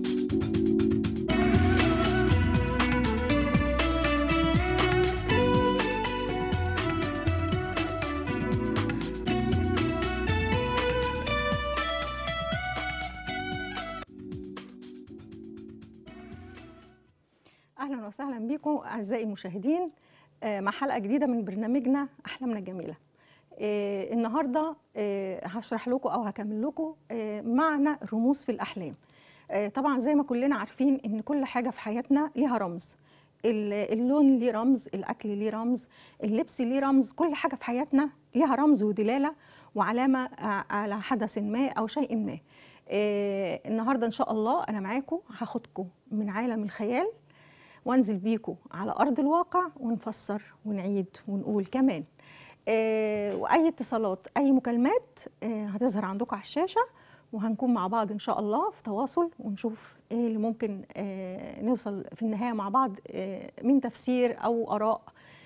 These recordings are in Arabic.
أهلا وسهلا بكم أعزائي المشاهدين مع حلقة جديدة من برنامجنا أحلامنا الجميلة. النهاردة هشرح لكم أو هكمل لكم معنى الرموز في الأحلام. طبعا زي ما كلنا عارفين إن كل حاجة في حياتنا ليها رمز. اللون ليه رمز، الأكل ليه رمز، اللبس ليه رمز، كل حاجة في حياتنا ليها رمز ودلالة وعلامة على حدث ما أو شيء ما. النهاردة إن شاء الله أنا معاكم هاخدكم من عالم الخيال وانزل بيكم على أرض الواقع ونفسر ونعيد ونقول كمان. وأي اتصالات أي مكالمات هتظهر عندكم على الشاشة، وهنكون مع بعض إن شاء الله في تواصل ونشوف إيه اللي ممكن نوصل في النهاية مع بعض من تفسير أو آراء.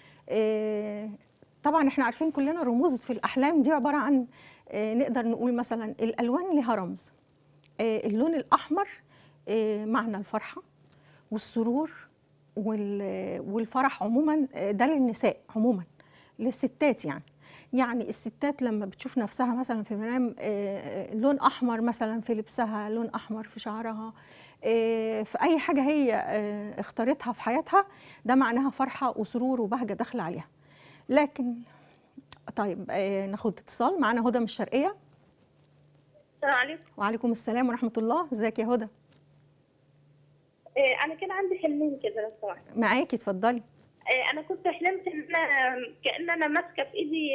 طبعا احنا عارفين كلنا الرموز في الأحلام دي عبارة عن نقدر نقول مثلا الألوان لها رمز. اللون الأحمر معنى الفرحة والسرور والفرح عموما، ده للنساء عموما، للستات يعني الستات لما بتشوف نفسها مثلا في منام لون احمر مثلا في لبسها، لون احمر في شعرها، في اي حاجه هي اختارتها في حياتها، ده معناها فرحه وسرور وبهجه داخله عليها. لكن طيب ناخد اتصال. معانا هدى من الشرقيه. السلام عليكم. وعليكم السلام ورحمه الله. ازيك يا هدى؟ انا كان عندي حلمين كده لو سمحت. معاكي اتفضلي. انا كنت حلمت كأن انا ماسكه في ايدي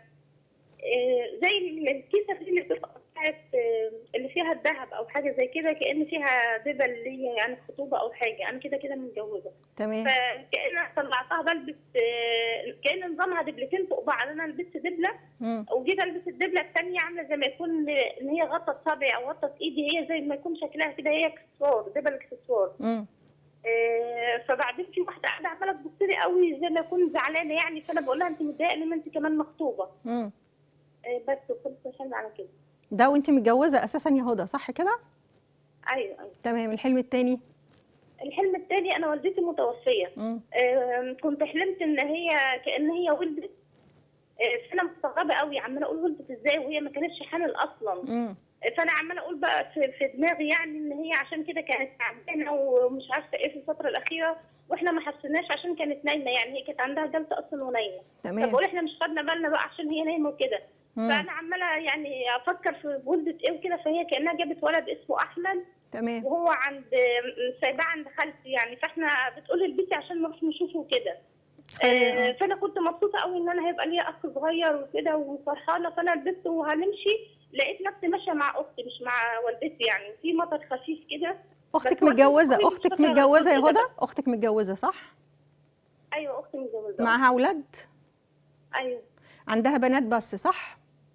زي الكيسه اللي بتبقى بتاعت اللي فيها الذهب او حاجه زي كده، كأن فيها دبل ليا يعني خطوبه او حاجه. انا كده متجوزه. تمام. فكأن انا طلعتها بلبس كأن نظامها دبلتين فوق بعض. انا لبست دبله وجيت البس الدبله الثانيه عامله زي ما يكون ان هي غطت صبعي او غطت ايدي، هي زي ما يكون شكلها كده هي اكسسوار، دبل اكسسوار. فبعدين في واحده قاعده عماله تبص لي قوي زي ما اكون زعلانه يعني، فانا بقول لها انت متضايقه ليه؟ ما انت كمان مخطوبه. بس وخلص الحلم على كده. ده وانت متجوزه اساسا يا هدى صح كده؟ ايوه. تمام. الحلم الثاني؟ الحلم الثاني انا والدتي متوفيه. كنت حلمت ان هي كأن هي ولدت. فانا مستغربه قوي، عماله اقول ولدت ازاي وهي ما كانتش حامل اصلا. فانا عماله اقول بقى في دماغي يعني ان هي عشان كده كانت تعبانه ومش عارفه ايه في الفتره الاخيره، واحنا ما حسيناش عشان كانت نايمه، يعني هي كانت عندها جلطه اصلا ونايمه. تمام. فبقول احنا مش خدنا بالنا بقى عشان هي نايمه وكده. فانا عماله يعني افكر في ولدت ايه وكده، فهي كانها جابت ولد اسمه احمد. تمام. وهو سايباه عند خالتي يعني، فاحنا بتقول البيتي عشان نروح نشوفه كده. فانا كنت مبسوطه قوي ان انا هيبقى ليا اخ صغير وكده وفرحانه. فانا لبست وهنمشي لقيت نفسي ماشيه مع اختي مش مع والدتي، يعني في مطر خفيف كده. اختك متجوزه؟ اختك متجوزه يا هدى؟ اختك متجوزه صح؟ ايوه اختي متجوزه. معاها اولاد؟ ايوه. عندها بنات بس صح؟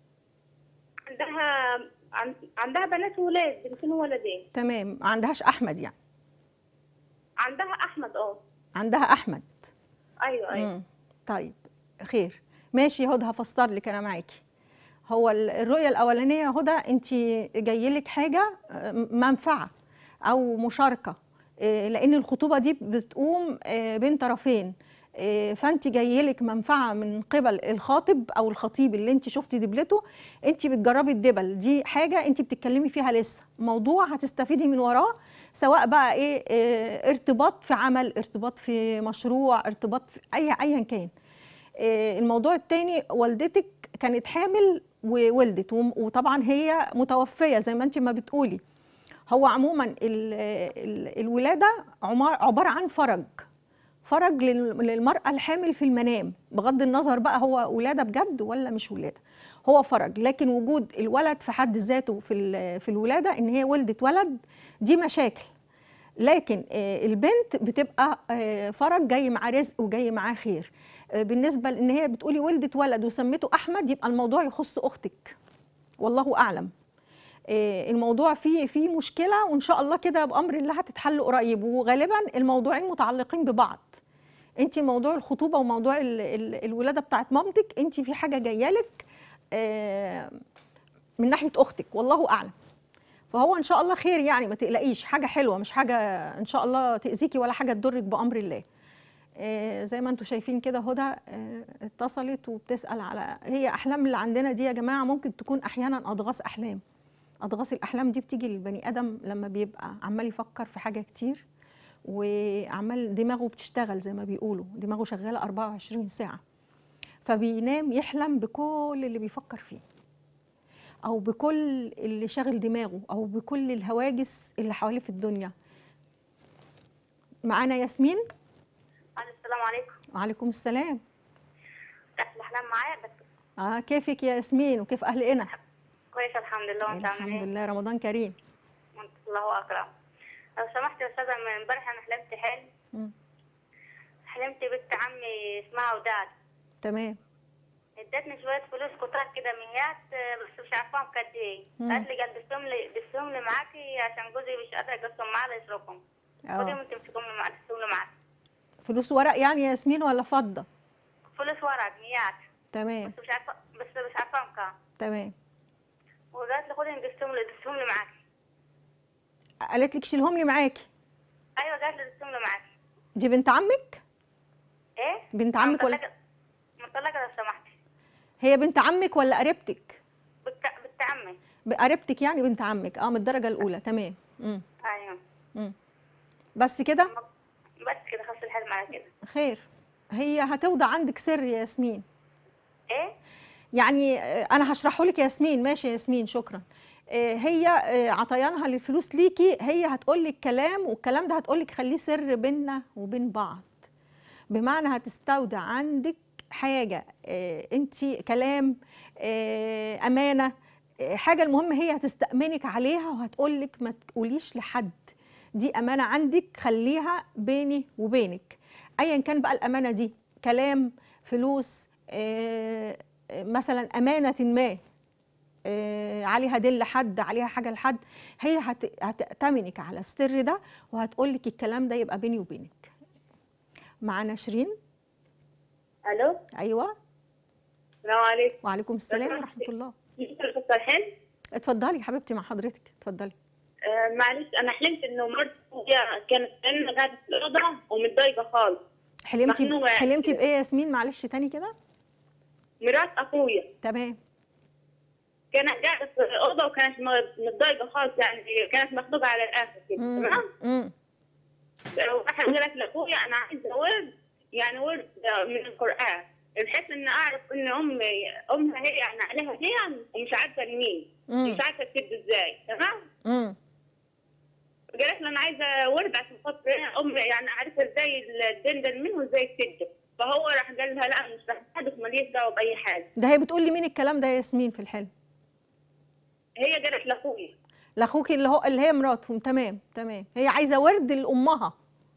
عندها بنات وولاد، بنتين وولدين. تمام. ما عندهاش احمد يعني؟ عندها احمد. عندها احمد. ايوه. طيب خير ماشي يا هدى، هفسر لك انا معاكي. هو الرؤيه الاولانيه يا هدى انت جاي لك حاجه منفعه او مشاركه، لان الخطوبه دي بتقوم بين طرفين، فانت جاي لك منفعه من قبل الخاطب او الخطيب اللي انت شفتي دبلته. انت بتجربي الدبل دي، حاجه انت بتتكلمي فيها لسه، موضوع هتستفيدي من وراه، سواء بقى ايه ارتباط في عمل، ارتباط في مشروع، ارتباط في ايا كان. الموضوع الثاني والدتك كانت حامل وولدت، وطبعا هي متوفيه زي ما انت ما بتقولي. هو عموما الولاده عباره عن فرج للمرأة الحامل في المنام، بغض النظر بقى هو ولادة بجد ولا مش ولادة، هو فرج. لكن وجود الولد في حد ذاته في الولادة، ان هي ولدت ولد، دي مشاكل. لكن البنت بتبقى فرج جاي معاه رزق وجاي معاه خير. بالنسبة لان هي بتقولي ولدت ولد وسميته احمد، يبقى الموضوع يخص اختك والله اعلم. الموضوع فيه مشكله، وان شاء الله كده بامر الله هتتحل قريب، وغالبا الموضوعين متعلقين ببعض. انت موضوع الخطوبه وموضوع الولاده بتاعت مامتك، انت في حاجه جايه لك من ناحيه اختك والله اعلم. فهو ان شاء الله خير يعني، ما تقلقيش، حاجه حلوه مش حاجه ان شاء الله تاذيكي ولا حاجه تضرك بامر الله. زي ما انتم شايفين كده هدى اتصلت وبتسال على، هي احلام اللي عندنا دي يا جماعه ممكن تكون احيانا اضغاث احلام. اضغاث الاحلام دي بتيجي للبني ادم لما بيبقى عمال يفكر في حاجه كتير، وعمال دماغه بتشتغل زي ما بيقولوا، دماغه شغاله 24 ساعه، فبينام يحلم بكل اللي بيفكر فيه، او بكل اللي شاغل دماغه، او بكل الهواجس اللي حواليه في الدنيا. معانا ياسمين. السلام عليكم. وعليكم السلام. تحت الاحلام معايا بس. كيفك يا ياسمين وكيف اهل قنا؟ كويسه الحمد لله، وانت عامل ايه؟ الحمد لله، رمضان كريم. الله اكرم. لو سمحت يا استاذه، من امبارح انا حلمت حلم. حلمت بنت عمي اسمها وداد. تمام. ادتني شويه فلوس كتار كده ميات، بس مش عارفاهم قد ايه. قالت لي قدسهم لي معاكي عشان جوزي مش قادر يقسم معاه لا يصرفهم. خدي وانت تمسكهم لي معاكي، تقسمهم لي معاكي. فلوس ورق يعني يا ياسمين ولا فضه؟ فلوس ورق ميات. تمام. بس مش عارفاهم كام. تمام. وقالت لي خدي قدسهم لي معاكي. قالت لك شيلهم لي معاكي؟ ايوه قالت لي قدسهم لي معاكي. دي بنت عمك؟ ايه؟ بنت عمك ولا مطلقه لو سمحتي؟ هي بنت عمك ولا قريبتك؟ بنت عمي. قريبتك يعني بنت عمك، من الدرجه الاولى. تمام. ايوه. بس كده؟ بس كده، خلص الحلم على كده. خير. هي هتوضع عندك سر يا ياسمين. ايه؟ يعني انا هشرحه لك يا ياسمين. ماشي يا ياسمين، شكرا. هي عطيانها للفلوس ليكي، هي هتقول لك كلام، والكلام ده هتقول لك خليه سر بيننا وبين بعض. بمعنى هتستودع عندك حاجه، انت كلام، امانه، حاجه، المهم هي هتستأمنك عليها وهتقول لك ما تقوليش لحد، دي امانه عندك خليها بيني وبينك. ايا كان بقى الامانه دي، كلام، فلوس، مثلا امانه ما، عليها دل حد، عليها حاجه لحد، هي هتأتمنك على السر ده وهتقول لك الكلام ده يبقى بيني وبينك. معانا شيرين. الو. ايوه. السلام عليكم. وعليكم السلام ورحمه الله. الحلم. اتفضلي حبيبتي مع حضرتك، اتفضلي. معلش، انا حلمت انه مرتي كانت قاعده في الاوضه ومتضايقه خالص. حلمتي بايه يا ياسمين؟ معلش تاني كده. مرات اخويا. تمام. كانت قاعده في الاوضه وكانت متضايقه خالص، يعني كانت مخطوبه على الاخر كده. تمام. واحد قالت لاخويا انا عايزه ورد، يعني ورد من القران، بحيث ان اعرف ان امها هي يعني عليها دين ومش عارفه لمين، مش عارفه تسد ازاي. تمام. قالت له انا عايزه ورد عشان خاطر امي يعني عارفه ازاي الدين ده لمين وازاي تسده. فهو راح قال لها لا مش راح اساعدك، ماليش دعوه باي حاجه. ده هي بتقول لي مين الكلام ده يا ياسمين في الحلم؟ هي قالت لاخويا. لاخوكي اللي هي مراتهم. تمام. هي عايزه ورد لامها.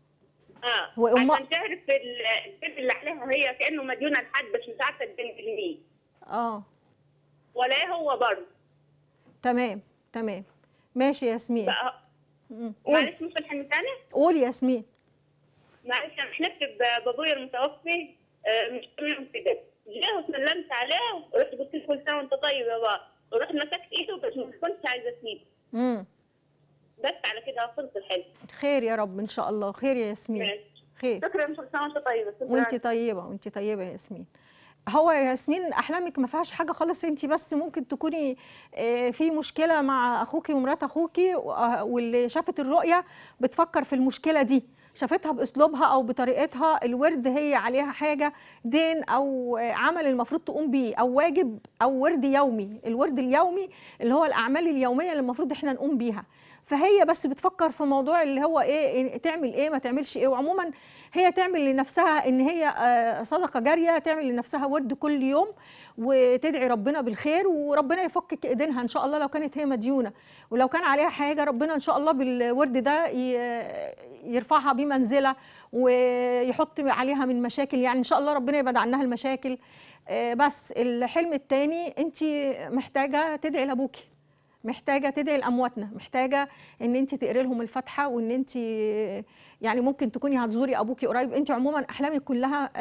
عشان تعرف الدين اللي عليها، هي كانه مديونه لحد بس مش عارفه الدين لمين. ولا ايه هو برضه. تمام. ماشي يا ياسمين. معلش ممكن حلم ثاني؟ قولي يا ياسمين. معلش انا حلمت بابويا المتوفي مش يوم كده، جه وسلمت عليه ورحت قلت له كل سنه وانت طيب يا بابا، ورحت مسكت ايده بس ما كنتش عايزه اسيبه. بس على كده وصلت الحلم. خير يا رب ان شاء الله. خير يا ياسمين. خير. شكرا. كل سنه وانت طيبه. وانت طيبه يا ياسمين. هو يا ياسمين احلامك ما فيهاش حاجه خالص، انت بس ممكن تكوني في مشكله مع اخوكي ومرات اخوكي، واللي شافت الرؤيه بتفكر في المشكله دي، شافتها باسلوبها او بطريقتها. الورد هي عليها حاجه دين او عمل المفروض تقوم بيه، او واجب، او ورد يومي. الورد اليومي اللي هو الاعمال اليوميه اللي المفروض احنا نقوم بيها. فهي بس بتفكر في موضوع اللي هو ايه، تعمل ايه ما تعملش ايه. وعموما هي تعمل لنفسها ان هي صدقه جاريه، تعمل لنفسها ورد كل يوم وتدعي ربنا بالخير، وربنا يفكك ايدينها ان شاء الله لو كانت هي مديونه، ولو كان عليها حاجه ربنا ان شاء الله بالورد ده يرفعها بمنزله ويحط عليها من مشاكل، يعني ان شاء الله ربنا يبعد عنها المشاكل. بس الحلم الثاني، انت محتاجه تدعي لابوكي، محتاجه تدعي لامواتنا، محتاجه ان انت تقري لهم الفاتحه، وان انت يعني ممكن تكوني هتزوري ابوكي قريب. انت عموما احلامك كلها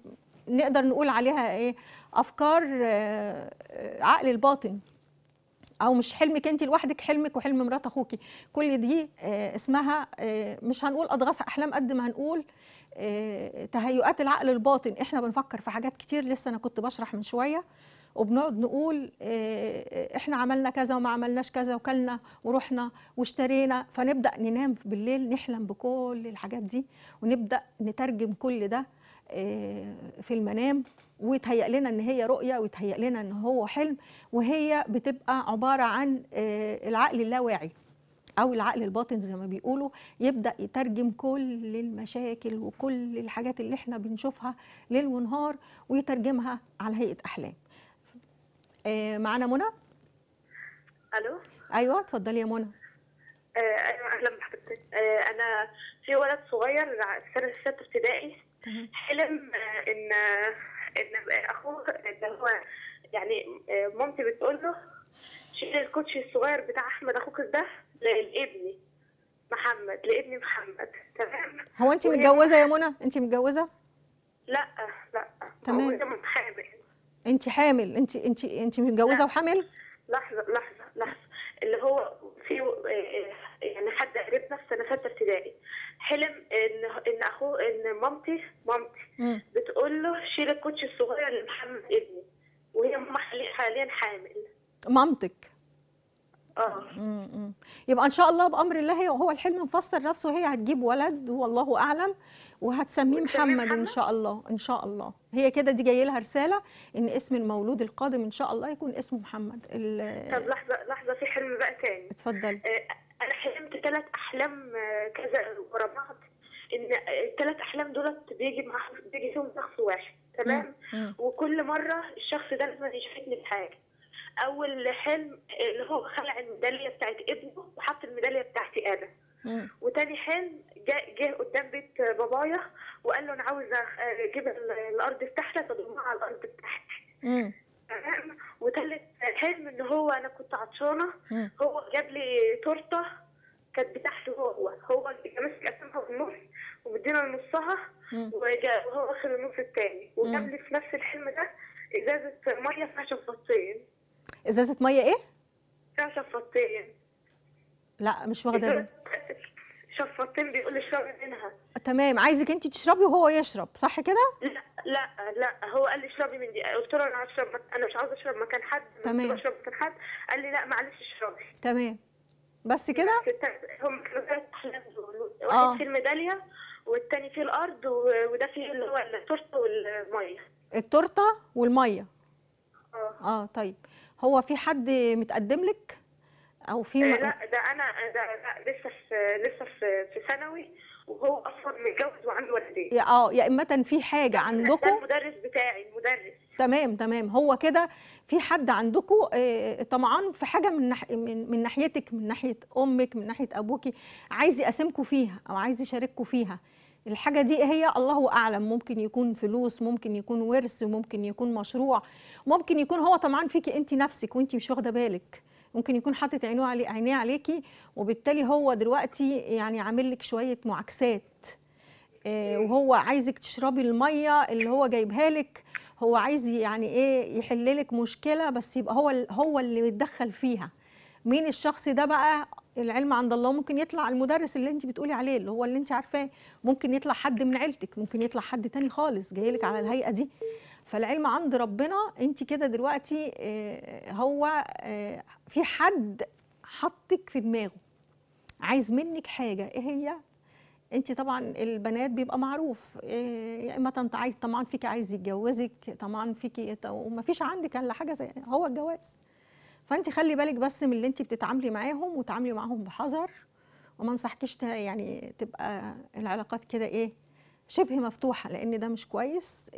نقدر نقول عليها ايه، افكار عقل الباطن. او مش حلمك انت لوحدك، حلمك وحلم مرات اخوكي، كل دي اسمها مش هنقول اضغاث احلام قد ما هنقول تهيؤات العقل الباطن. احنا بنفكر في حاجات كتير، لسه انا كنت بشرح من شويه، وبنقعد نقول احنا عملنا كذا وما عملناش كذا، وكلنا ورحنا واشترينا، فنبدا ننام بالليل نحلم بكل الحاجات دي، ونبدا نترجم كل ده في المنام، ويتهيأ لنا ان هي رؤيه، ويتهيأ لنا ان هو حلم، وهي بتبقى عباره عن العقل اللاواعي او العقل الباطن زي ما بيقولوا، يبدا يترجم كل المشاكل وكل الحاجات اللي احنا بنشوفها ليل ونهار، ويترجمها على هيئه احلام. معانا منى. الو. ايوه اتفضلي يا منى. ايوه اهلا بحضرتك. انا في ولد صغير في سنه 6 ابتدائي حلم ان اخوه اللي هو يعني مامتي بتقول له شيل الكوتشي الصغير بتاع احمد اخوك ده لابني محمد، لابني محمد. تمام. هو انت متجوزه يا منى؟ انت متجوزه؟ لا لا. تمام. هو حامل. انت حامل؟ انت متجوزه وحامل؟ لحظه اللي هو في يعني حد قريبنا في سنه 6 ابتدائي حلم ان اخوه ان مامتي بتقول له شيل الكوتشي الصغير لمحمد ابني، وهي ماما حاليا حامل. مامتك؟ يبقى ان شاء الله بامر الله هو الحلم مفسر نفسه، هي هتجيب ولد والله اعلم، وهتسميه محمد ان شاء الله. ان شاء الله هي كده دي جاي لها رساله ان اسم المولود القادم ان شاء الله يكون اسمه محمد. طب لحظه في حلم بقى تاني. اتفضلي. انا حلمت 3 احلام كذا ورا بعض، ان ال3 احلام دولت بيجي فيهم شخص واحد. تمام. وكل مره الشخص ده لازم يشاركني بحاجه. اول حلم اللي هو خلع الميداليه بتاعت ابنه وحط الميداليه بتاعتي انا. وتاني حلم جه قدام بيت بابايا وقال له انا عاوز اجيب الارض بتاعتك اضمها على الارض بتاعتي. تمام. وتالت حلم ان هو انا كنت عطشانه، هو جاب لي تورته كانت بتاعته، هو اللي ماسك قسمها في النص ومدينا نصها، وهو واخد النص التاني، وجاب لي في نفس الحلم ده ازازه ميه فيها شفاطين. ازازه ميه ايه؟ فيها شفاطين. لا مش واخده بالي. شفاطين بيقول لي اشربي منها. تمام، عايزك انت تشربي وهو يشرب، صح كده؟ لا هو قال لي اشربي من دي، قلت له انا هشرب، انا مش عاوزه اشرب مكان حد. تمام. اشرب مكان حد، قال لي لا معلش اشربي. تمام بس كده. هم كانوا 3 احلام دول، واحد فيه الميداليه والتاني فيه الارض وده فيه اللي هو التورته والميه. التورته والميه. طيب هو في حد متقدم لك او في لا ده انا ده لسه في ثانوي، وهو اصلا متجوز وعنده ولدين. يا اما في حاجه عندكم. ده المدرس بتاعي، المدرس. تمام هو كده في حد عندكم طمعان في حاجه من ناحيتك، من ناحيه امك، من ناحيه ابوكي، عايز يقاسمكم فيها او عايز يشارككم فيها. الحاجه دي هي الله اعلم، ممكن يكون فلوس، ممكن يكون ورث، ممكن يكون مشروع، ممكن يكون هو طمعان فيكي انت نفسك وانت مش واخده بالك، ممكن يكون حاطط عينيه عليكي، وبالتالي هو دلوقتي يعني عامل لك شويه معاكسات، وهو عايزك تشربي الميه اللي هو جايبها لك، هو عايز يعني ايه يحل لك مشكله، بس يبقى هو اللي متدخل فيها. مين الشخص ده بقى؟ العلم عند الله، ممكن يطلع المدرس اللي انت بتقولي عليه اللي هو اللي انت عارفاه، ممكن يطلع حد من عيلتك، ممكن يطلع حد تاني خالص جاي لك على الهيئه دي. فالعلم عند ربنا. انت كده دلوقتي هو في حد حطك في دماغه عايز منك حاجه، ايه هي؟ انت طبعا البنات بيبقى معروف يا اما انت عايز طبعا فيكي، عايز يتجوزك طبعا فيكي، وما فيش عندك الا حاجه زي هو الجواز. فانت خلي بالك بس من اللي انت بتتعاملي معاهم، وتعاملي معاهم بحذر، وما انصحكيش يعني تبقى العلاقات كده ايه شبه مفتوحه، لان ده مش كويس.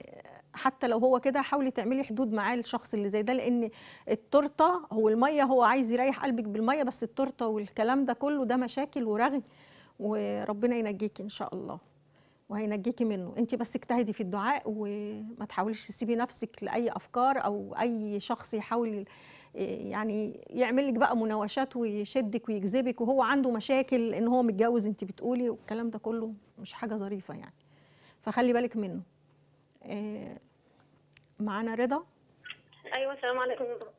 حتى لو هو كده حاولي تعملي حدود معاه الشخص اللي زي ده، لان التورته هو الميه، هو عايز يريح قلبك بالميه، بس التورته والكلام ده كله ده مشاكل ورغي، وربنا ينجيكي ان شاء الله وهينجيكي منه. انت بس اجتهدي في الدعاء، وما تحاوليش تسيبي نفسك لاي افكار او اي شخص يحاول يعني يعمل لك بقى مناوشات ويشدك ويجذبك وهو عنده مشاكل ان هو متجوز انت بتقولي، والكلام ده كله مش حاجه ظريفه يعني، فخلي بالك منه. معانا رضا. ايوه السلام عليكم.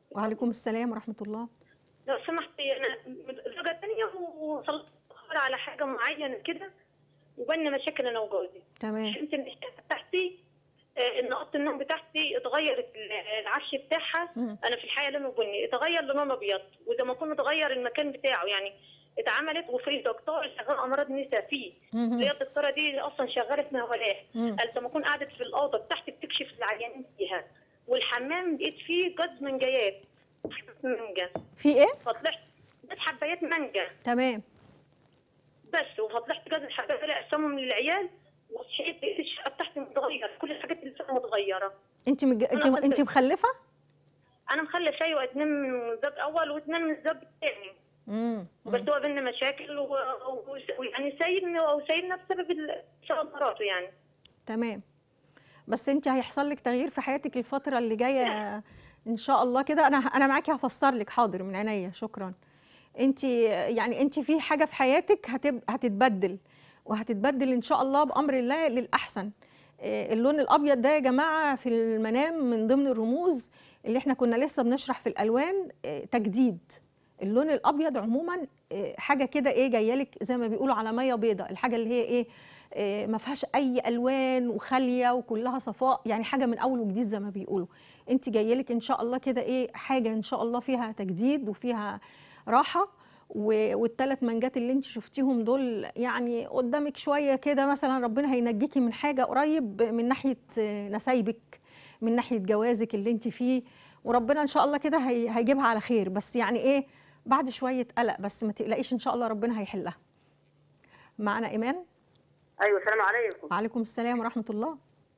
وعليكم السلام ورحمه الله. لو سمحتي انا زوجة تانية وصلت على حاجة معينة كده وبيننا مشاكل انا وجوزي. تمام. حلمت ان الشقة بتاعتي ان اوضه النوم بتاعتي اتغيرت العفش بتاعها. انا في الحقيقه لونه بني اتغير للون ابيض، وزي ما كنا اتغير المكان بتاعه يعني اتعملت. وفي دكتور شغال امراض نساء فيه، اللي هي الدكتوره دي اصلا شغاله في مهولات. قالت لما اكون قعدت في الاوضه بتاعتي بتكشف العيانين فيها، والحمام لقيت فيه جوز منجيات مانجا. في ايه؟ فطلعت جوز حبايات مانجا. تمام. بس وفطلعت جوز الحبايات اللي اقسمهم للعيال، وصحيت لقيت الشقه بتاعتي متغيره، كل الحاجات اللي فيها متغيره. انت مخلفه؟ انا مخلفه، ايوه، 2 من الزوج الاول و2 من الزوج الثاني. بس هو بينا مشاكل ويعني سايبنا بسبب مراته يعني. تمام. بس انت هيحصل لك تغيير في حياتك الفتره اللي جايه ان شاء الله كده. انا معاكي هفسر لك. حاضر، من عينيا، شكرا. انت يعني انت في حاجه في حياتك هتتبدل، وهتتبدل ان شاء الله بامر الله للاحسن. اللون الابيض ده يا جماعه في المنام من ضمن الرموز اللي احنا كنا لسه بنشرح في الالوان. تجديد. اللون الابيض عموما حاجه كده ايه جايه لك زي ما بيقولوا على ميه بيضاء، الحاجه اللي هي ايه ما فيهاش اي الوان وخاليه وكلها صفاء، يعني حاجه من اول وجديد زي ما بيقولوا. انت جايه لك ان شاء الله كده ايه حاجه ان شاء الله فيها تجديد وفيها راحه. والثلاث منجات اللي انت شفتيهم دول يعني قدامك شويه كده، مثلا ربنا هينجيكي من حاجه قريب من ناحيه نسايبك، من ناحيه جوازك اللي انت فيه، وربنا ان شاء الله كده هيجيبها على خير. بس يعني ايه بعد شويه قلق، بس ما تقلقيش ان شاء الله ربنا هيحلها. معنا ايمان. ايوه، السلام عليكم. وعليكم السلام ورحمه الله.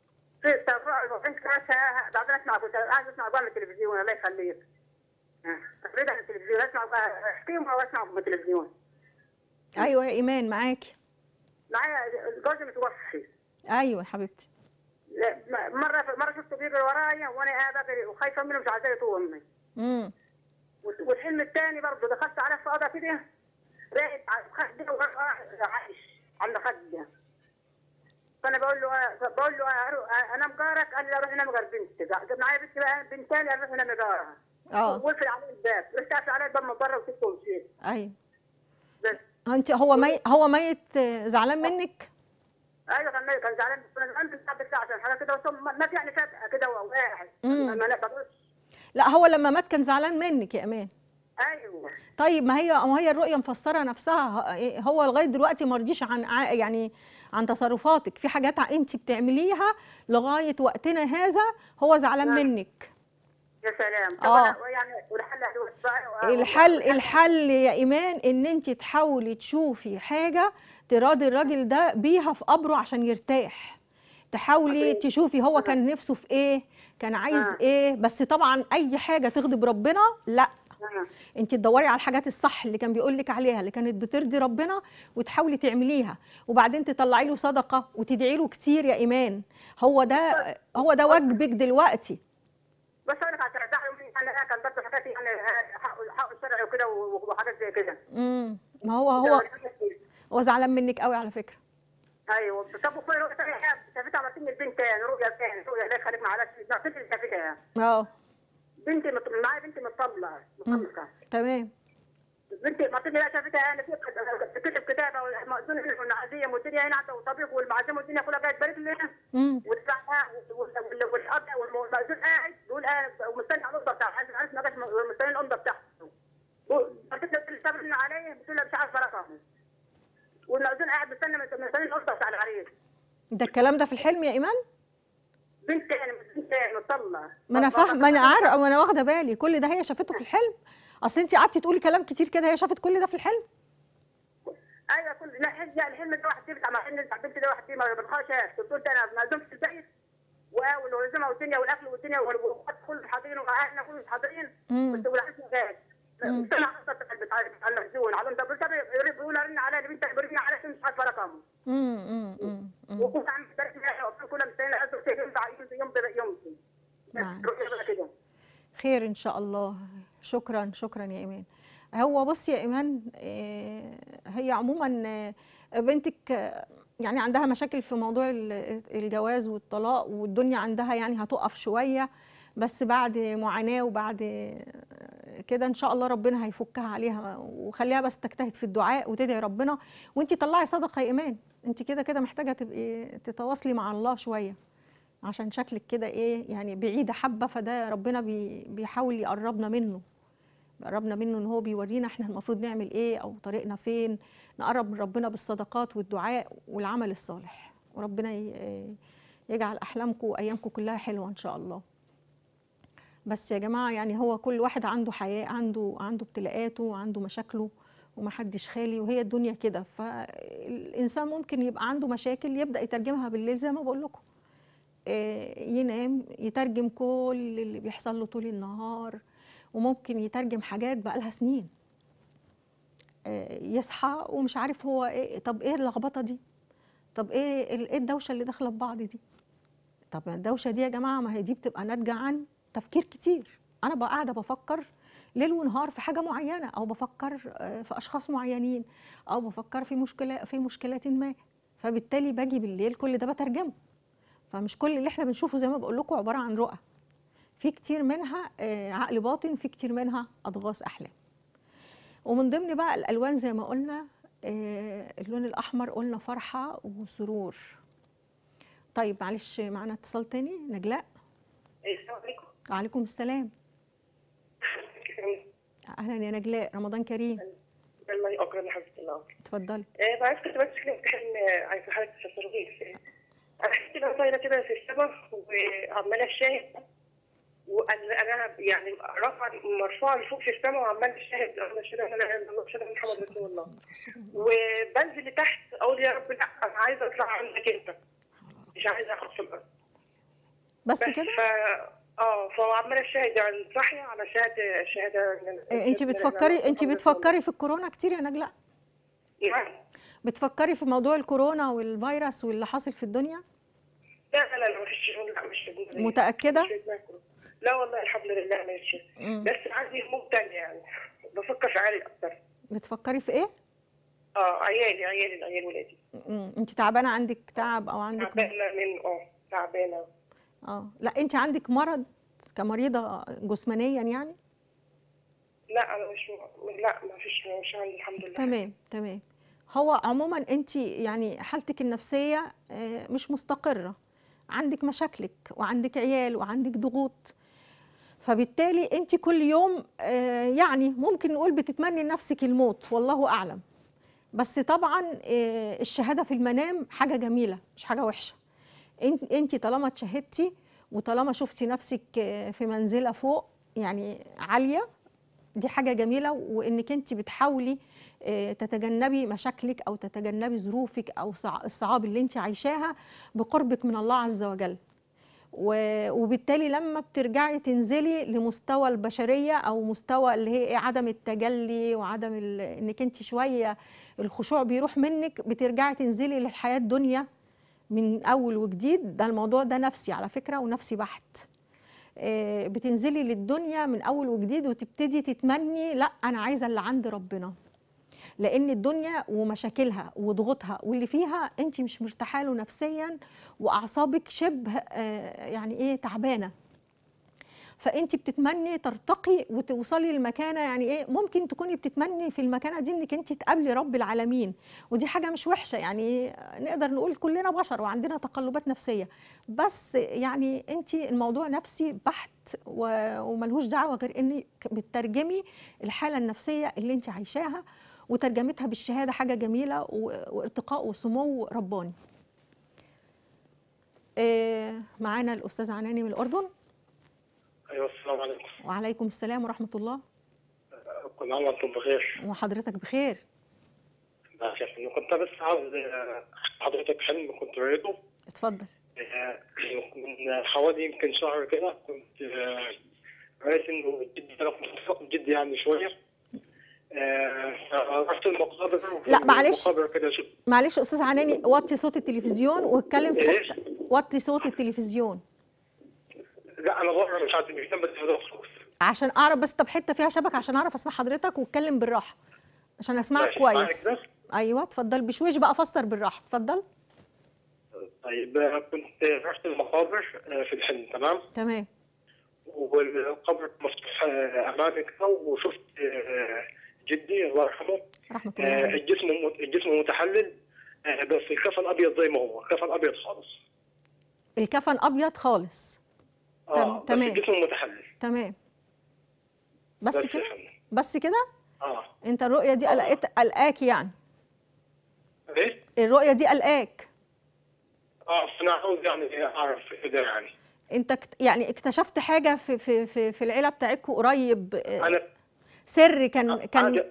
بعدين عايز اسمع بقى من التلفزيون، الله يخليك. تفريد عن التلفزيون، اسمع احكيهم او اسمع من التلفزيون. ايوه يا ايمان معاكي. معايا جوزي متوفي. ايوه يا حبيبتي. مره شفته بيجري ورايا وانا قاعده بجري وخايفه منه، مش عايزاه يطولني. والحلم الثاني برضه دخلت على في اوضه كده، راقد على خده وعايش على خده. فانا بقول له انام جارك، قال لي لا روح انام جار بنتي. معايا بنت بقى بنتاني، قال روح انام جارها. وقفل عليه الباب، رحت قافل عليه الباب من بره وسبته ومشيت. ايوه. بس انت هو ميت زعلان منك؟ ايوه كان زعلان، كنا زعلان بالساعه عشان حاجه كده، بس مات يعني فجاه كده وواحد ما نقدرش. لا هو لما مات كان زعلان منك يا امان. ايوه. طيب ما هي الرؤيه مفسره نفسها. هو لغايه دلوقتي ما رضيش عن تصرفاتك في حاجات انت بتعمليها لغايه وقتنا هذا، هو زعلان منك. يا سلام. يعني الحل يا ايمان ان انت تحاولي تشوفي حاجه تراضي الراجل ده بيها في قبره عشان يرتاح. تحاولي تشوفي هو كان نفسه في ايه، كان عايز ايه. بس طبعا اي حاجه تغضب ربنا لا، انت تدوري على الحاجات الصح اللي كان بيقول لك عليها اللي كانت بترضي ربنا وتحاولي تعمليها، وبعدين تطلعي له صدقه وتدعي له كتير يا ايمان. هو ده واجبك دلوقتي. بس انا كنت انا كان برضه حكايتي يعني حق الشرعي وكده وحاجات زي كده. ما هو زعلان منك قوي على فكره. ايوه. طب وكل رؤيه ثانيه شافتها عملت لي البنت تاني، رؤيه ثانيه، رؤيه الله يخليك معلش، بنتي اللي شافتها. بنتي معايا، بنتي مطلقه. تمام. بنتي ما تجي بقى شافتها انا في كتب كتابه والمأذون والمعزيه والدنيا هنا عنده وطبيخ والمعزيه والدنيا كلها جايه تبارك لنا وتدفعها والقضاء والمأذون قاعد بيقول ومستني على الامضه بتاعته، عايز ما جاش مستني الامضه بتاعته. قلت له اللي صابرين عليه بتقول له مش عارف رقمه، والمأذون قاعد مستني الامضه بتاع العريس. ده الكلام ده في الحلم يا ايمان؟ بنت مطلقه. ما انا فاهمه، ما انا عارفه وانا واخده بالي كل ده هي شافته في الحلم. اصل انت قعدتي تقولي كلام كتير كده، هي شافت كل ده في الحلم؟ ايوه لا الحلم ده واحد بتاع البنت ده واحد ما بنخافش. قلت انا ملزوم في البيت والولزمه والدنيا والاكل والدنيا والوقت كله حاضرين واهلنا كلهم حاضرين، بس والعيش غاز. مش انا حصلت على المخزون على ده بيقول رن عليا البنت بيرن عليا مش عارفه رقمه. وكنت عم بترك لها كلها مستنيه يوم كده. خير ان شاء الله. شكرا يا ايمان. هو بصي يا ايمان، هي عموما بنتك يعني عندها مشاكل في موضوع الجواز والطلاق، والدنيا عندها يعني هتقف شويه، بس بعد معاناه وبعد كده ان شاء الله ربنا هيفكها عليها. وخليها بس تجتهد في الدعاء وتدعي ربنا، وانت طلعي صدقه يا ايمان. انت كده كده محتاجه تبقي تتواصلي مع الله شويه، عشان شكلك كده ايه يعني بعيده حبه، فده ربنا بيحاول يقربنا منه، ان هو بيورينا احنا المفروض نعمل ايه او طريقنا فين. نقرب من ربنا بالصدقات والدعاء والعمل الصالح، وربنا يجعل احلامكم وايامكم كلها حلوه ان شاء الله. بس يا جماعه يعني هو كل واحد عنده حياه، عنده ابتلاءاته وعنده مشاكله، ومحدش خالي، وهي الدنيا كده. فالانسان ممكن يبقى عنده مشاكل يبدا يترجمها بالليل زي ما بقول لكم، ينام يترجم كل اللي بيحصل له طول النهار، وممكن يترجم حاجات بقالها سنين. يصحى ومش عارف هو ايه، طب ايه اللخبطه دي، طب ايه الدوشه اللي داخله ببعض دي. طب الدوشه دي يا جماعه ما هي دي بتبقى ناتجه عن تفكير كتير. انا بقى قاعده بفكر ليل ونهار في حاجه معينه، او بفكر في اشخاص معينين، او بفكر في مشكله ما، فبالتالي باجي بالليل كل ده بترجمه. فمش كل اللي احنا بنشوفه زي ما بقول لكم عباره عن رؤى، في كتير منها عقل باطن، في كتير منها اضغاث احلام. ومن ضمن بقى الالوان زي ما قلنا اللون الاحمر، قلنا فرحه وسرور. طيب معلش معانا اتصال تاني. نجلاء. السلام عليكم. وعليكم السلام. اهلا يا نجلاء، رمضان كريم. الله اكرم يا حبيبتي. الله اتفضلي. بعرف كنت بس في الامتحان عايزه حضرتك تفسري لي. انا حسيت ان انا طايره كده في السماء وعماله اشاهد، وانا يعني مرفوعه لفوق في السماء وعماله اشاهد اشهد ان لا اله الا الله واشهد ان محمد رسول الله، وبنزل لتحت اقول يا رب لا انا عايزه اطلع عندك انت، مش عايزه اخد في الارض بس كده. فعماله اشاهد يعني صاحيه على شهاده. انت بتفكري في الكورونا كتير يا نجلاء؟ بتفكري في موضوع الكورونا والفيروس واللي حاصل في الدنيا؟ لا مش في دماغي. متأكدة؟ لا والله الحمد لله ماشي، بس عندي هموم تانية يعني بفكر في عيالي أكتر. بتفكري في إيه؟ عيال ولادي. أنت تعبانة، عندك تعب أو عندك تعبانة. لا أنت عندك مرض كمريضة جسمانيا يعني؟ لا أنا ما فيش عندي الحمد لله. تمام. هو عموما انت يعني حالتك النفسيه مش مستقره، عندك مشاكلك وعندك عيال وعندك ضغوط، فبالتالي انت كل يوم يعني ممكن نقول بتتمني لنفسك الموت، والله اعلم. بس طبعا الشهاده في المنام حاجه جميله مش حاجه وحشه. انت طالما اتشهدتي وطالما شفتي نفسك في منزله فوق يعني عاليه، دي حاجه جميله، وانك انت بتحاولي تتجنبي مشاكلك او تتجنبي ظروفك او الصعاب اللي انت عايشاها بقربك من الله عز وجل. وبالتالي لما بترجعي تنزلي لمستوى البشريه او مستوى اللي هي عدم التجلي وعدم انك انت شويه الخشوع بيروح منك، بترجعي تنزلي للحياه الدنيا من اول وجديد. ده الموضوع ده نفسي على فكره، ونفسي بحت. بتنزلي للدنيا من اول وجديد وتبتدي تتمني لا انا عايزه اللي عند ربنا، لان الدنيا ومشاكلها وضغوطها واللي فيها انت مش مرتاحه له نفسيا، واعصابك شبه يعني ايه تعبانه. فانت بتتمني ترتقي وتوصلي للمكانه، يعني ايه ممكن تكوني بتتمني في المكانه دي انك انت تقابلي رب العالمين، ودي حاجه مش وحشه. يعني نقدر نقول كلنا بشر وعندنا تقلبات نفسيه، بس يعني انت الموضوع نفسي بحت وملهوش دعوه غير انك بتترجمي الحاله النفسيه اللي انت عايشاها، وترجمتها بالشهاده حاجه جميله وارتقاء وسمو رباني. معانا الاستاذ عناني من الاردن. ايوه السلام عليكم. وعليكم السلام ورحمه الله. كل عام وانتم بخير. وحضرتك بخير. كنت بس عاوز حضرتك حلم كنت قريته. اتفضل. من حوالي يمكن شهر كده كنت قريت انه جدي يعني شويه. رحت المقابر. لا معلش استاذ عناني، وطي صوت التلفزيون واتكلم في حته. وطي صوت التلفزيون. لا انا بره مش عارف بيهتم بالفلوس عشان اعرف بس. طب حته فيها شبكه عشان اعرف اسمع حضرتك، واتكلم بالراحه عشان اسمعك كويس. ايوه اتفضل بشويش بقى، فسر بالراحه اتفضل. طيب كنت رحت المقابر في الحلم. تمام. والقبر مفتوح امامي كده، وشفت جدي الله يرحمه رحمه الله عليه. الجسم متحلل، بس الكفن ابيض زي ما هو، كفن ابيض خالص. الكفن ابيض خالص. بس تمام. الجسم متحلل. تمام. بس كده؟ بس كده؟ انت الرؤيه دي قلقاك يعني؟ ايه؟ الرؤيه دي قلقاك؟ فانا عاوز يعني اعرف كده يعني. انت يعني اكتشفت حاجه في العيله بتاعتكم قريب؟ انا سر كان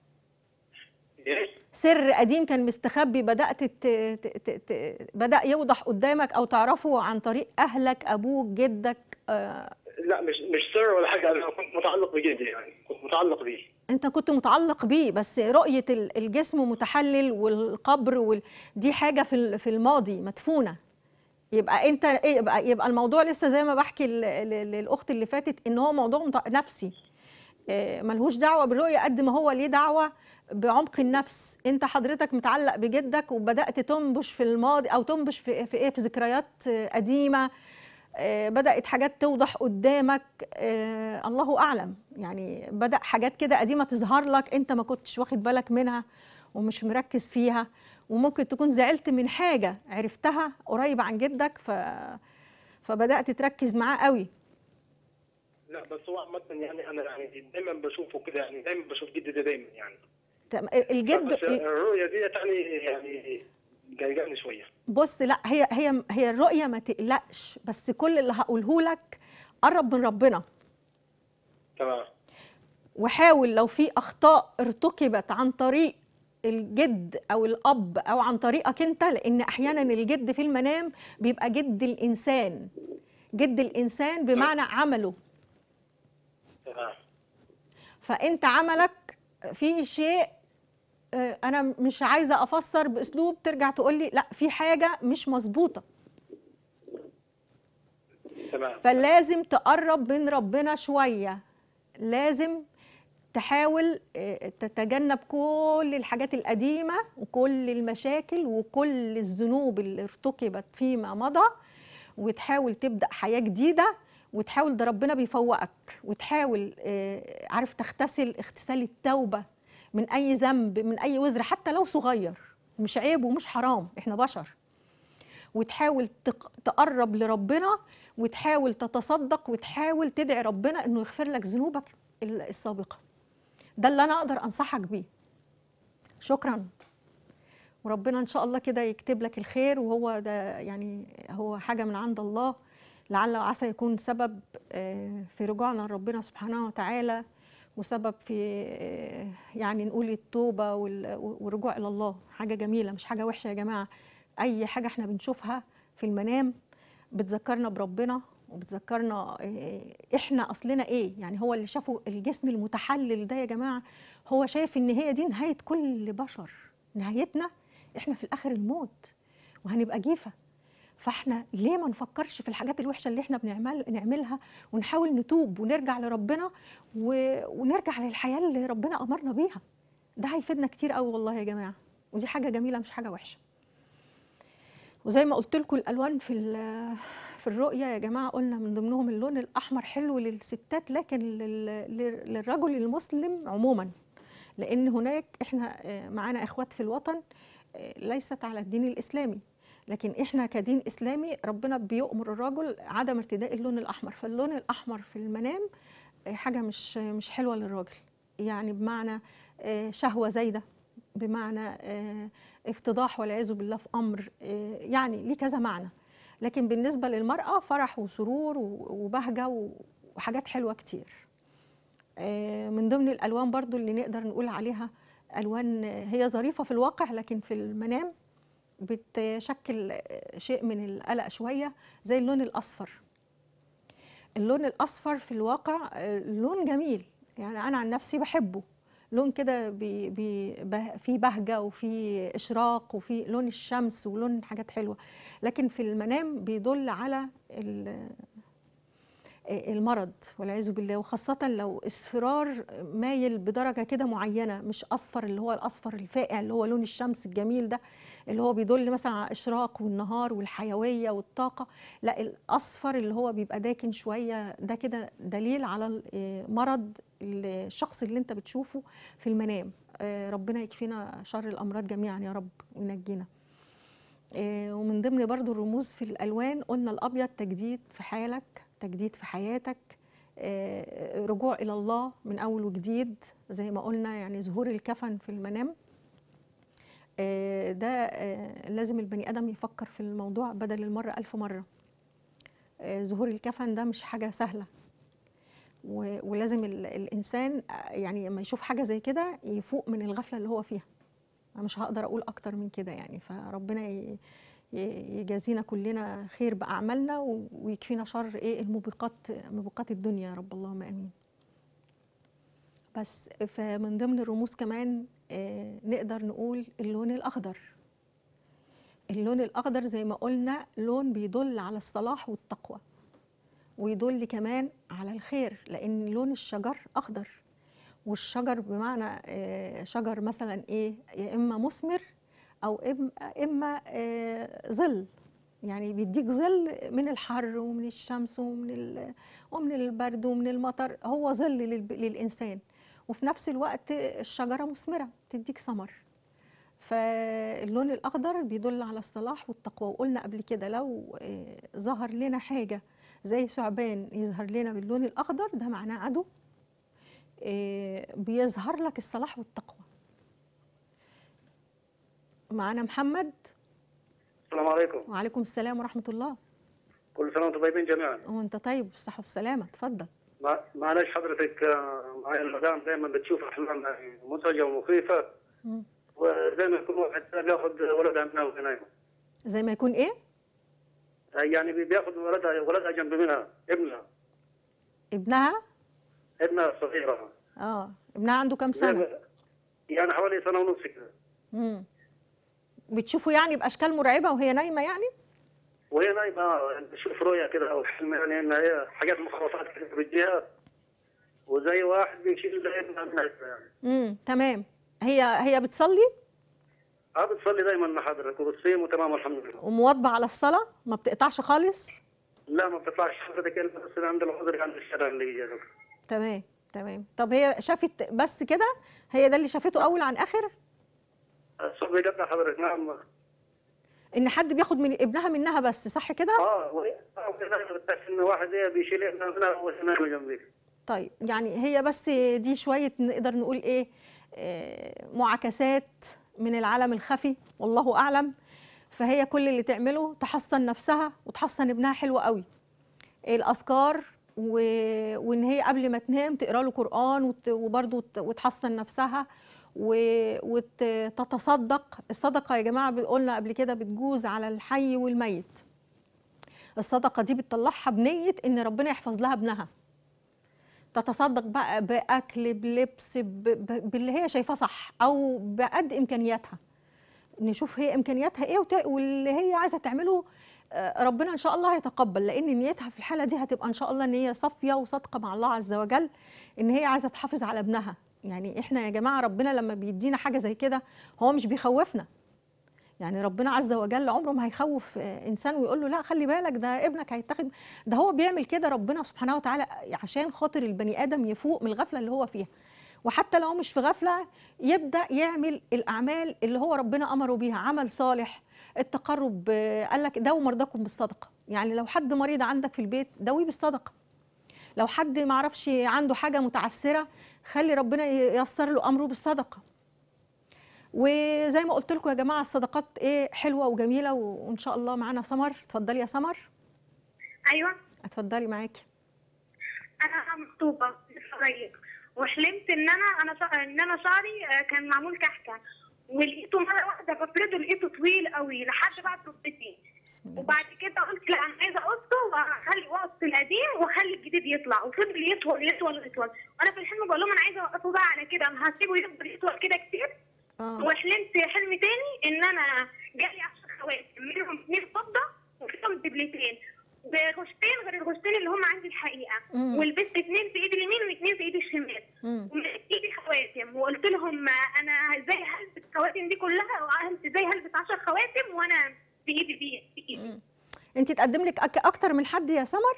سر قديم كان مستخبي، بدات بدا يوضح قدامك او تعرفه عن طريق اهلك، ابوك، جدك؟ لا مش سر ولا حاجه، انا كنت متعلق بجدي، يعني كنت متعلق بيه. انت كنت متعلق بيه، بس رؤيه الجسم متحلل والقبر دي حاجه في الماضي مدفونه. يبقى انت يبقى الموضوع لسه زي ما بحكي للاخت اللي فاتت، ان هو موضوع نفسي ملهوش دعوه بالرؤيه قد ما هو ليه دعوه بعمق النفس. انت حضرتك متعلق بجدك وبدات تنبش في الماضي، او تنبش في في ذكريات قديمه، بدات حاجات توضح قدامك، الله اعلم يعني، بدا حاجات كده قديمه تظهر لك انت ما كنتش واخد بالك منها ومش مركز فيها، وممكن تكون زعلت من حاجه عرفتها قريب عن جدك فبدات تركز معاه قوي. لا بس هو عامة يعني انا يعني دايما بشوفه كده، يعني دايما بشوف جدي ده دايما يعني. الجد بس الرؤيه دي يعني جايجاني شويه. بص، لا هي الرؤيه ما تقلقش، بس كل اللي هقوله لك قرب من ربنا. تمام. وحاول لو في اخطاء ارتكبت عن طريق الجد او الاب او عن طريقك انت، لان احيانا الجد في المنام بيبقى جد الانسان، جد الانسان بمعنى عمله. تمام. فانت عملك في شيء، انا مش عايزه افسر باسلوب ترجع تقول لي لا في حاجه مش مظبوطه. تمام. فلازم تقرب من ربنا شويه، لازم تحاول تتجنب كل الحاجات القديمه وكل المشاكل وكل الذنوب اللي ارتكبت فيما مضى، وتحاول تبدا حياه جديده، وتحاول ده ربنا بيفوقك، وتحاول عارف تغتسل اغتسال التوبه من اي ذنب، من اي وزر حتى لو صغير، مش عيب ومش حرام، احنا بشر. وتحاول تقرب لربنا، وتحاول تتصدق، وتحاول تدعي ربنا انه يغفر لك ذنوبك السابقه. ده اللي انا اقدر انصحك بيه. شكرا، وربنا ان شاء الله كده يكتب لك الخير، وهو ده يعني هو حاجه من عند الله، لعل وعسى يكون سبب في رجوعنا لربنا سبحانه وتعالى، وسبب في يعني نقول التوبه والرجوع الى الله. حاجه جميله مش حاجه وحشه يا جماعه. اي حاجه احنا بنشوفها في المنام بتذكرنا بربنا، وبتذكرنا احنا اصلنا ايه. يعني هو اللي شافوا الجسم المتحلل ده يا جماعه، هو شايف ان هي دي نهايه كل بشر، نهايتنا احنا في الاخر الموت وهنبقى جيفه. فاحنا ليه ما نفكرش في الحاجات الوحشه اللي احنا نعملها، ونحاول نتوب ونرجع لربنا ونرجع للحياه اللي ربنا امرنا بيها. ده هيفيدنا كتير قوي والله يا جماعه، ودي حاجه جميله مش حاجه وحشه. وزي ما قلت لكم الالوان في الرؤيه يا جماعه، قلنا من ضمنهم اللون الاحمر حلو للستات، لكن للرجل المسلم عموما، لان هناك احنا معانا اخوات في الوطن ليست على الدين الاسلامي، لكن احنا كدين اسلامي ربنا بيؤمر الرجل عدم ارتداء اللون الاحمر. فاللون الاحمر في المنام حاجه مش حلوه للراجل، يعني بمعنى شهوه زايده، بمعنى افتضاح والعياذ بالله في امر، يعني ليه كذا معنى. لكن بالنسبه للمراه فرح وسرور وبهجه وحاجات حلوه كتير. من ضمن الالوان برضو اللي نقدر نقول عليها الوان هي ظريفه في الواقع، لكن في المنام بتشكل شيء من القلق شويه، زي اللون الاصفر. اللون الاصفر في الواقع لون جميل، يعني انا عن نفسي بحبه. لون كده فيه بهجه وفيه اشراق وفيه لون الشمس ولون حاجات حلوه، لكن في المنام بيدل على المرض والعياذ بالله، وخاصة لو اصفرار مايل بدرجة كده معينة، مش أصفر اللي هو الأصفر الفاقع اللي هو لون الشمس الجميل ده اللي هو بيدل مثلا على الإشراق والنهار والحيوية والطاقة، لا الأصفر اللي هو بيبقى داكن شوية ده كده دليل على مرض الشخص اللي انت بتشوفه في المنام. ربنا يكفينا شر الأمراض جميعا يا رب وينجينا. ومن ضمن برضو الرموز في الألوان قلنا الأبيض تجديد في حالك، تجديد في حياتك، رجوع إلى الله من أول وجديد زي ما قلنا، يعني ظهور الكفن في المنام. ده لازم البني آدم يفكر في الموضوع بدل المرة 1000 مرة. ظهور الكفن ده مش حاجة سهلة، ولازم الإنسان يعني لما يشوف حاجة زي كده يفوق من الغفلة اللي هو فيها. أنا مش هقدر أقول أكتر من كده يعني، فربنا يجازينا كلنا خير بأعمالنا ويكفينا شر موبقات الدنيا يا رب، اللهم آمين. بس فمن ضمن الرموز كمان نقدر نقول اللون الأخضر. اللون الأخضر زي ما قلنا لون بيدل على الصلاح والتقوى، ويدل كمان على الخير، لأن لون الشجر أخضر، والشجر بمعنى شجر مثلا إيه، يا إما مثمر أو إما ظل، يعني بيديك ظل من الحر ومن الشمس ومن البرد ومن المطر، هو ظل للإنسان، وفي نفس الوقت الشجرة مثمرة تديك ثمر. فاللون الأخضر بيدل على الصلاح والتقوى. وقلنا قبل كده لو ظهر لنا حاجة زي ثعبان يظهر لنا باللون الأخضر، ده معناه عدو بيظهر لك الصلاح والتقوى. معانا محمد. السلام عليكم. وعليكم السلام ورحمة الله. كل سنة وانتم طيبين جميعا. وانت طيب بالصحة والسلامة، اتفضل. معلش حضرتك، معايا المدام دايما بتشوف أحلام مزعجة ومخيفة، وزي ما يكون واحد بياخد ولدها منها وهي نايمة. زي ما يكون إيه؟ يعني بياخد ولدها جنب منها، ابنها الصغيرة. ابنها عنده كام سنة؟ يعني حوالي 1.5 سنة كده. بتشوفوا يعني بأشكال مرعبة وهي نايمة يعني؟ وهي نايمة بشوف رؤية كده أو حلم، يعني إن هي حاجات مخرفات كده بتجيها، وزي واحد بيشيل ابنها منها يعني. تمام. هي بتصلي؟ بتصلي دايما مع حضرتك وبتصيم وتمام الحمد لله. ومواظبة على الصلاة؟ ما بتقطعش خالص؟ لا ما بتطلعش حضرتك إلا بس عند العذر عند الشارع اللي هي. تمام. طب هي شافت بس كده؟ هي ده اللي شافته أول عن آخر؟ الصبح بيقطع حضرتك. نعم. إن حد بياخد من ابنها منها بس، صح كده؟ وهي بتحس إن واحد بيشيل ابنها منها وهي نايمة جنبي. طيب يعني هي بس دي شوية نقدر نقول إيه، معاكسات من العالم الخفي والله أعلم. فهي كل اللي تعمله تحصن نفسها وتحصن ابنها. حلوة قوي الأذكار، وإن هي قبل ما تنام تقرأ له قرآن وبرضه وتحصن نفسها وتتصدق. الصدقة يا جماعة قلنا قبل كده بتجوز على الحي والميت. الصدقة دي بتطلعها بنية إن ربنا يحفظ لها ابنها. تتصدق بقى بأكل بلبس باللي هي شايفاه صح أو بقد إمكانياتها. نشوف هي إمكانياتها إيه واللي هي عايزة تعمله ربنا إن شاء الله هيتقبل، لأن نيتها في الحالة دي هتبقى إن شاء الله إن هي صافية وصادقة مع الله عز وجل، إن هي عايزة تحافظ على ابنها. يعني إحنا يا جماعة ربنا لما بيدينا حاجة زي كده هو مش بيخوفنا. يعني ربنا عز وجل عمره ما هيخوف إنسان ويقول له لا خلي بالك ده ابنك هيتاخد. ده هو بيعمل كده ربنا سبحانه وتعالى عشان خاطر البني آدم يفوق من الغفلة اللي هو فيها، وحتى لو مش في غفلة يبدأ يعمل الأعمال اللي هو ربنا أمره بيها، عمل صالح، التقرب. قال لك داووا مرضاكم بالصدقة. يعني لو حد مريض عندك في البيت داويه بالصدقة. لو حد معرفش عنده حاجة متعسرة خلي ربنا ييسر له أمره بالصدقة. وزي ما قلت لكم يا جماعة الصدقات إيه حلوة وجميلة، وإن شاء الله معانا سمر. اتفضلي يا سمر. ايوه اتفضلي معاكي. انا مخطوبه لسه قريب، وحلمت ان انا شعري كان معمول كحكه، ولقيته مره واحده بفرده لقيته طويل قوي لحد بعد ركبتي. وبعد كده قلت لا انا عايزه اقصه واخلي وقص القديم واخلي الجديد يطلع، وفضل يطول يطول يطول. وانا في الحلم بقول لهم انا عايزه اوقفه بقى على كده، انا هسيبه يفضل يطول كده كتير. وحلمت حلم تاني ان انا جالي 10 خواتم منهم 2 فضه وفيهم دبلتين، بغشتين غير الغشتين اللي هم عندي الحقيقه، ولبست 2 في ايدي اليمين و2 في ايدي الشمال، ومسكت ايدي خواتم، وقلت لهم انا ازاي هلبس الخواتم دي كلها، ازاي هلبس 10 خواتم وانا في ايدي دي في ايدي. انت تقدم لك اكتر من حد يا سمر؟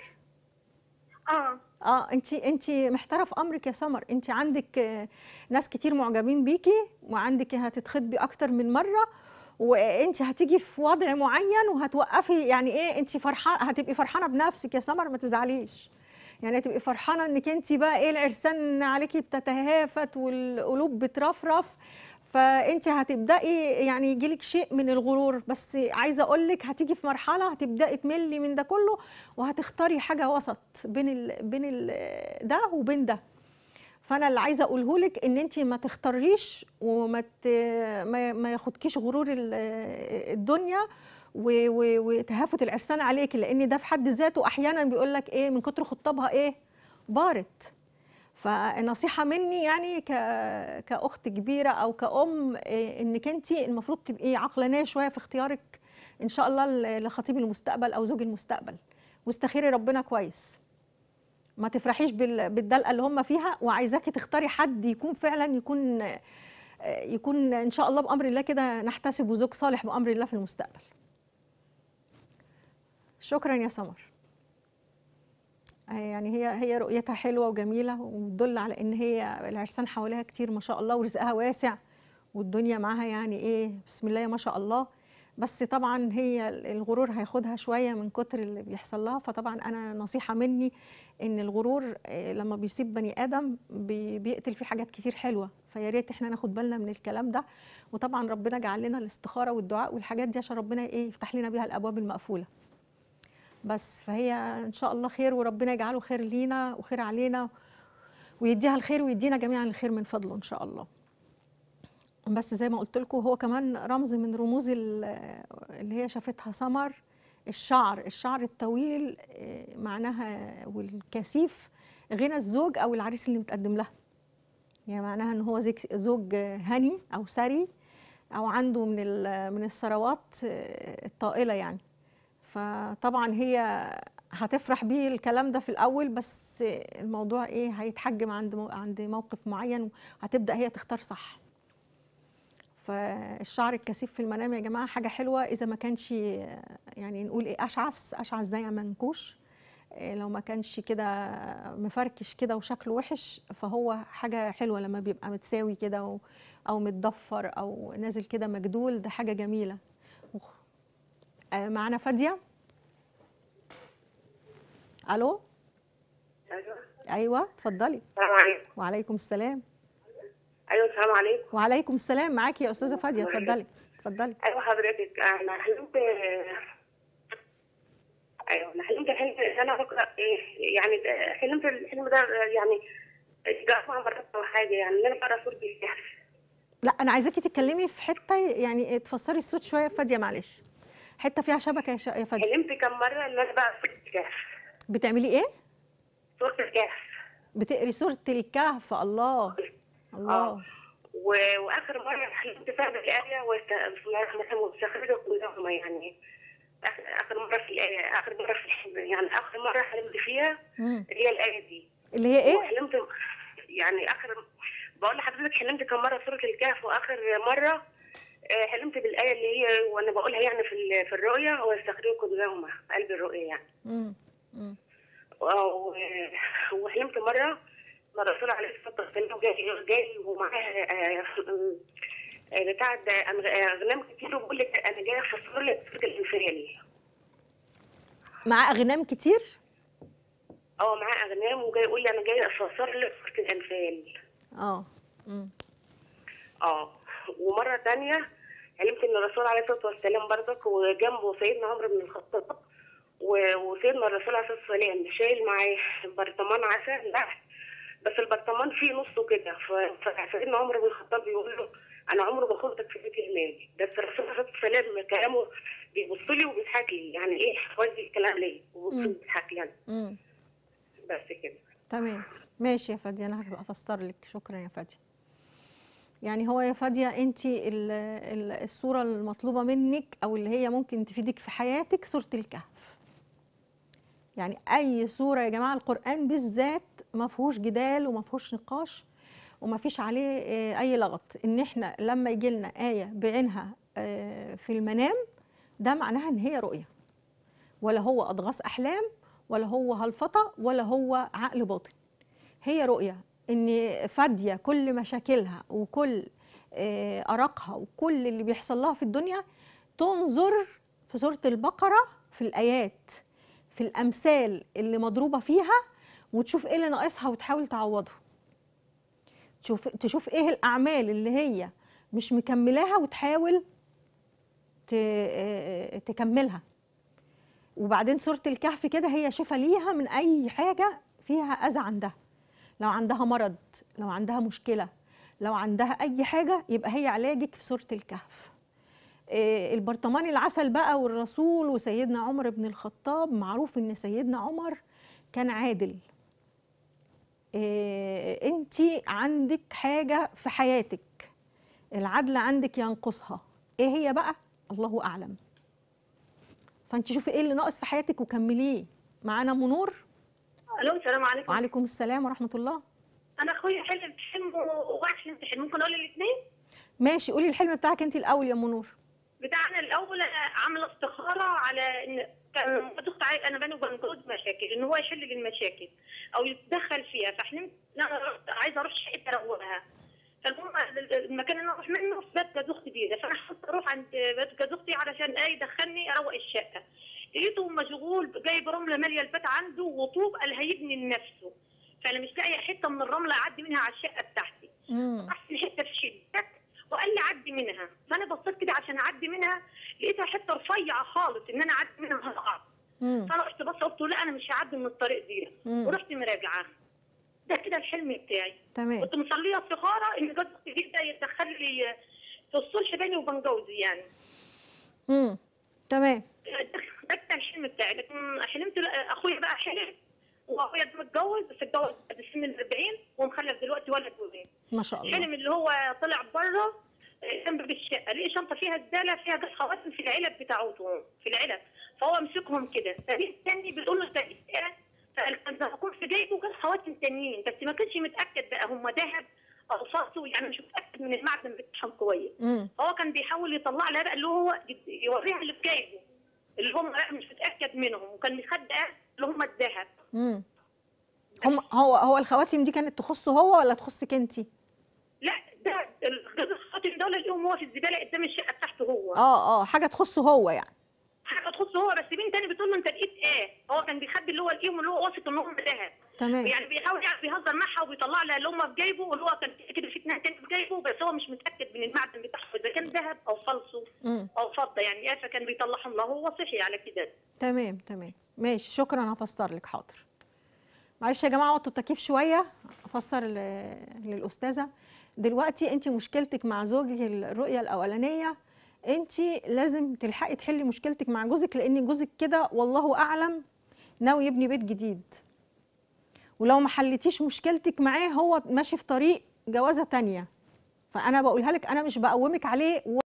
اه انت محتاره في امرك يا سمر. انت عندك ناس كتير معجبين بيكي، وعندك هتتخطبي اكتر من مره، وانت هتيجي في وضع معين وهتوقفي. يعني ايه، انت فرحانه، هتبقي فرحانه بنفسك يا سمر، ما تزعليش. يعني هتبقي فرحانه انك انت بقى ايه، العرسان عليكي بتتهافت والقلوب بترفرف، فانت هتبداي يعني يجيلك شيء من الغرور. بس عايزه اقول لك هتيجي في مرحله هتبداي تملي من ده كله، وهتختاري حاجه وسط بين ده وبين ده. فانا اللي عايزه اقوله لك ان انت ما تختاريش وما ما ياخدكيش غرور الدنيا وتهافت العرسان عليك، لان ده في حد ذاته احيانا بيقول لك ايه، من كتر خطابها ايه بارت. فنصيحه مني يعني كاخت كبيره او كأم، انك انت المفروض تبقي عقلانيه شويه في اختيارك ان شاء الله لخطيب المستقبل او زوج المستقبل، واستخيري ربنا كويس. ما تفرحيش بالدلقه اللي هم فيها، وعايزاكي تختاري حد يكون فعلا يكون ان شاء الله بامر الله كده نحتسبه زوج صالح بامر الله في المستقبل. شكرا يا سمر. يعني هي رؤيتها حلوه وجميله، وتدل على ان هي العرسان حواليها كتير ما شاء الله، ورزقها واسع، والدنيا معاها يعني ايه بسم الله ما شاء الله. بس طبعا هي الغرور هياخدها شويه من كتر اللي بيحصل لها. فطبعا انا نصيحه مني ان الغرور لما بيصيب بني ادم بيقتل فيه حاجات كتير حلوه، فيا ريت احنا ناخد بالنا من الكلام ده. وطبعا ربنا جعل لنا الاستخاره والدعاء والحاجات دي عشان ربنا ايه يفتح لنا بيها الابواب المقفوله. بس فهي ان شاء الله خير، وربنا يجعله خير لينا وخير علينا، ويديها الخير ويدينا جميعا الخير من فضله ان شاء الله. بس زي ما قلت لكم هو كمان رمز من رموز اللي هي شافتها سمر، الشعر الطويل معناها والكثيف غنى الزوج او العريس اللي متقدم لها. يعني معناها ان هو زوج هني او ثري، او عنده من الثروات الطائله يعني. فطبعا هي هتفرح بيه الكلام ده في الاول، بس الموضوع ايه هيتحجم عند موقف معين، وهتبدا هي تختار صح. فالشعر الكثيف في المنام يا جماعه حاجه حلوه، اذا ما كانش يعني نقول ايه اشعث ده يعني منكوش، لو ما كانش كده مفركش كده وشكله وحش، فهو حاجه حلوه لما بيبقى متساوي كده او متضفر او نازل كده مجدول، ده حاجه جميله. معانا فاديه. الو. ايوه اتفضلي. السلام عليكم. وعليكم السلام. ايوه السلام عليكم. وعليكم السلام، معاكي يا استاذه فاديه، اتفضلي. ايوه حضرتك، انا حلمت حلم ان انا بقرا يعني حلمت الحلم ده يعني اربع مرات او حاجه، يعني ان انا بقرا سوره الكهف. لا انا عايزاكي تتكلمي في حته يعني تفسري الصوت شويه يا فاديه، معلش حته فيها شبكه يا فاديه. حلمت كم مره ان انا بقرا سوره الكهف. بتعملي ايه؟ سوره الكهف. بتقري سوره الكهف؟ الله الله. واخر مره حلمت فيها بالايه بسم الله الرحمن الرحيم واستخرجوا كلهم، يعني اخر مره في الايه، اخر مره في الحلم، يعني اخر مره حلمت فيها هي الايه دي اللي هي ايه؟ وحلمت يعني بقول لحضرتك حلمت كم مره سوره الكهف، واخر مره حلمت بالايه اللي هي وانا بقولها يعني في الرؤيا واستخرجوا كلهم قلب الرؤيا يعني. وحلمت مره ما الرسول عليه الصلاه والسلام جاي ومعاه بتاع اغنام كتير، وبيقول لك انا جاي افسر لك سوره الانفال. معاه اغنام كتير؟ معاه اغنام وجاي يقول لي انا جاي افسر لك سوره الانفال. ومره ثانيه علمت ان الرسول عليه الصلاه والسلام برضك وجنبه سيدنا عمرو بن الخطاب، وسيدنا الرسول عليه الصلاه والسلام شايل معاه برطمان عسل تحت، بس البرطمان فيه نصه كده، فسيدنا عمرو بن الخطاب بيقول له انا عمري ما خدتك في بيت المال، بس الرسول عليه الصلاه والسلام كلامه بيبص لي وبيضحك لي، يعني ايه ودي الكلام ليه وبيبص لي وبيضحك لي يعني. بس كده تمام ماشي يا فاديه، انا هبقى افسر لك. شكرا يا فاديه. يعني هو يا فاديه انت الصوره المطلوبه منك او اللي هي ممكن تفيدك في حياتك سوره الكهف. يعني اي سوره يا جماعه، القران بالذات ما فيهوش جدال وما فيهوش نقاش وما فيش عليه اي لغط. ان احنا لما يجي لنا ايه بعينها في المنام، ده معناها ان هي رؤيه، ولا هو اضغاث احلام ولا هو هلفطه ولا هو عقل باطن. هي رؤيه ان فاديه كل مشاكلها وكل ارقها وكل اللي بيحصل لها في الدنيا، تنظر في سوره البقره في الايات، في الامثال اللي مضروبه فيها، وتشوف ايه اللي ناقصها وتحاول تعوضه. تشوف ايه الاعمال اللي هي مش مكملاها وتحاول تكملها. وبعدين سورة الكهف كده هي شفا ليها من اي حاجة فيها اذى عندها، لو عندها مرض، لو عندها مشكلة، لو عندها اي حاجة، يبقى هي علاجك في سورة الكهف. البرطمان العسل بقى والرسول وسيدنا عمر بن الخطاب، معروف ان سيدنا عمر كان عادل. انت عندك حاجة في حياتك العدل عندك ينقصها، ايه هي بقى؟ الله اعلم. فانت شوفي ايه اللي ناقص في حياتك وكمليه. معانا ام نور. الو، السلام عليكم. وعليكم السلام ورحمه الله. انا اخويا حلم وواحد حلمت حلم، ممكن اقول الاثنين؟ ماشي، قولي الحلم بتاعك انت الاول يا ام نور. بتاعنا الاول عامله استخاره على ان كان انا بيني وبين جوزي مشاكل، ان هو يحل لي المشاكل او يتدخل فيها. فحلمت ان انا عايزه اروح شقتي اروقها. فالمهم المكان اللي انا اروح منه في بيت جوز اختي دي، فانا حابه اروح عند بيت جوز اختي علشان يدخلني اروق الشقه. لقيته مشغول جايب رمله ماليه البيت عنده وطوب، قال هيبني لنفسه. فانا مش لاقيه حته من الرمله اعدي منها على الشقه بتاعتي. رحت حته في شدك وقال لي عدي منها. فانا بصيت كده عشان اعدي منها، لقيتها حته رفيعه خالص ان انا اعدي منها هقع. فانا رحت بص قلت له لا انا مش هعدي من الطريق دي، ورحت مراجعه. ده كده الحلم بتاعي. تمام. كنت مصليه استخاره ان جوز اختي دي ده يدخل لي في الصلح بيني وبين جوزي يعني. تمام. ده كان الحلم بتاعي. لكن حلمت اخويا بقى حلم، واخويا متجوز بس اتجوز بعد سن ال 40 ومخلف دلوقتي ولد وبنت. ما شاء الله. الحلم اللي هو طلع بره جنب الشقه، لقي شنطه فيها زباله فيها جاز خواتم في العلب بتاعتهم، في العلب. فهو مسكهم كده، فجه الثاني بتقول له ايه؟ فقال كان هكون في جيبه جاز خواتم تانيين، بس ما كانش متاكد بقى هم ذهب او فصو، يعني مش متاكد من المعدن بتاعهم كويس. فهو كان بيحاول يطلع لها بقى اللي هو يوريها اللي في جيبه، اللي هم مش متاكد منهم، وكان مصدق اللي هم الذهب. هو الخواتم دي كانت تخصه هو ولا تخصك انت؟ لا، ده الخاتم دول اليوم هو في الزباله قدام الشقه بتاعته هو. حاجه تخصه هو يعني. حاجه تخصه هو، بس بنت تاني بتقول له انت لقيت ايه؟ هو كان بيخبي اللي هو لقيهم، اللي هو واثق ان هم ذهب. تمام. يعني بيحاول بيهزر معها وبيطلع لها اللي هم في جيبه، واللي هو كان كده في اتنين تاني في جيبه، بس هو مش متاكد من المعدن بتاعهم اذا كان ذهب او فلسو او فضه يعني. فكان بيطلعهم له، هو صحي على كده. تمام ماشي، شكرا. هفسر لك. حاضر. معلش يا جماعه وطوا التكييف شويه، افسر للاستاذه. دلوقتي انت مشكلتك مع زوجك الرؤيه الاولانيه، انت لازم تلحقي تحلي مشكلتك مع جوزك، لان جوزك كده والله اعلم ناوي يبني بيت جديد. ولو ما حليتيش مشكلتك معاه هو ماشي في طريق جوازه تانية. فانا بقولها لك، انا مش بقومك عليه